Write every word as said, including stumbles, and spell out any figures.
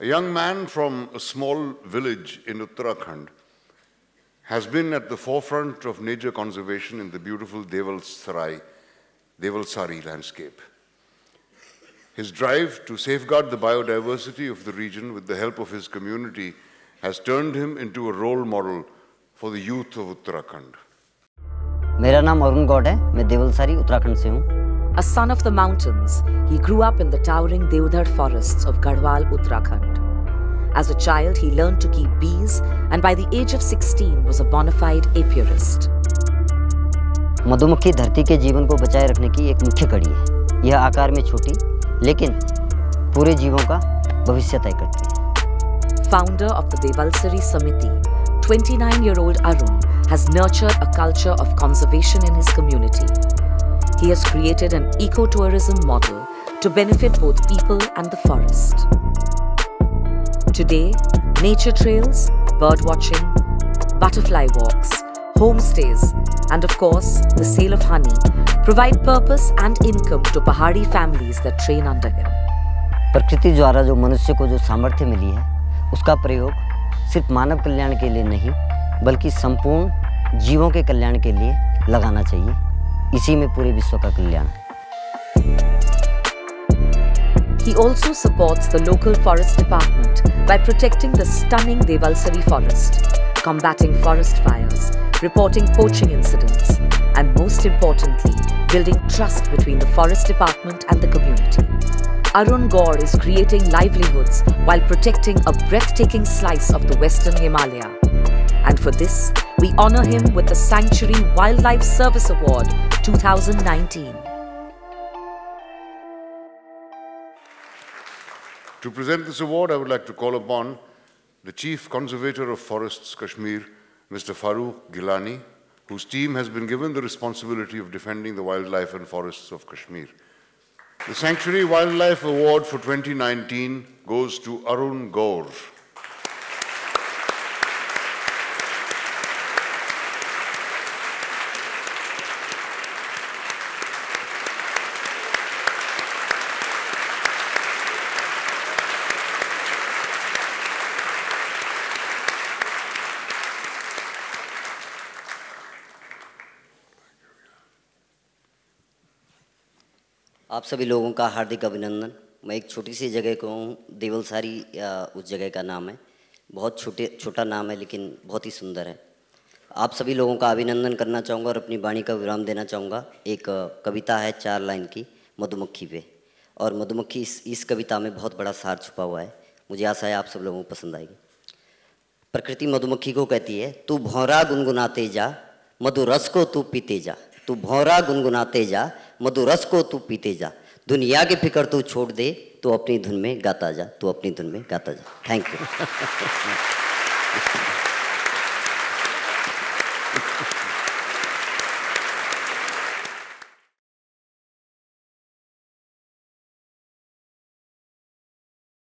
A young man from a small village in Uttarakhand has been at the forefront of nature conservation in the beautiful Devalsari, Devalsari landscape. His drive to safeguard the biodiversity of the region with the help of his community has turned him into a role model for the youth of Uttarakhand. मेरा नाम अरुण गौड़ है, मैं देवलसारी उत्तराखंड से हूँ. A son of the mountains, he grew up in the towering Deodar forests of Garhwal, Uttarakhand. As a child, he learned to keep bees and by the age of sixteen was a bona fide apiarist. मधुमक्खी धरती के जीवन को बचाए रखने की एक मुख्य कड़ी है. यह आकार में छोटी, लेकिन पूरे जीवों का भविष्य तय करती है. Founder of the Devalsari Samiti, twenty-nine-year-old Arun has nurtured a culture of conservation in his community. He has created an ecotourism model to benefit both people and the forest. Today, nature trails, birdwatching, butterfly walks, homestays, and of course, the sale of honey provide purpose and income to Pahadi families that train under him. प्रकृति द्वारा जो मनुष्य को जो सामर्थ्य मिली है, उसका प्रयोग सिर्फ मानव कल्याण के लिए नहीं, बल्कि संपूर्ण जीवों के कल्याण के लिए लगाना चाहिए. इसी में पूरे विश्व का कल्याण है. He also supports the local forest department by protecting the stunning Devalsari forest, combating forest fires, reporting poaching incidents, and most importantly, building trust between the forest department and the community. Arun Gaur is creating livelihoods while protecting a breathtaking slice of the Western Himalaya. And for this, we honor him with the Sanctuary Wildlife Service Award two thousand nineteen. To present this award, I would like to call upon the Chief Conservator of Forests, Kashmir, Mister Farooq Gilani, whose team has been given the responsibility of defending the wildlife and forests of Kashmir. The Sanctuary Wildlife Award for twenty nineteen goes to Arun Gaur. आप सभी लोगों का हार्दिक अभिनंदन. मैं एक छोटी सी जगह को हूँ, देवलसारी उस जगह का नाम है. बहुत छोटे छोटा नाम है लेकिन बहुत ही सुंदर है. आप सभी लोगों का अभिनंदन करना चाहूँगा और अपनी वाणी का विराम देना चाहूँगा. एक कविता है चार लाइन की, मधुमक्खी पे. और मधुमक्खी इस इस कविता में बहुत बड़ा सार छुपा हुआ है. मुझे आशा है आप सब लोगों को पसंद आएगी. प्रकृति मधुमक्खी को कहती है, तू भौरा गुनगुनाते जा, मधु रस को तू पीते जा. तू भौरा गुनगुनाते जा, मधु रस को तू पीते जा. दुनिया की फिक्र तू छोड़ दे, तू अपनी धुन में गाता जा. तू अपनी धुन में गाता जा. Thank you.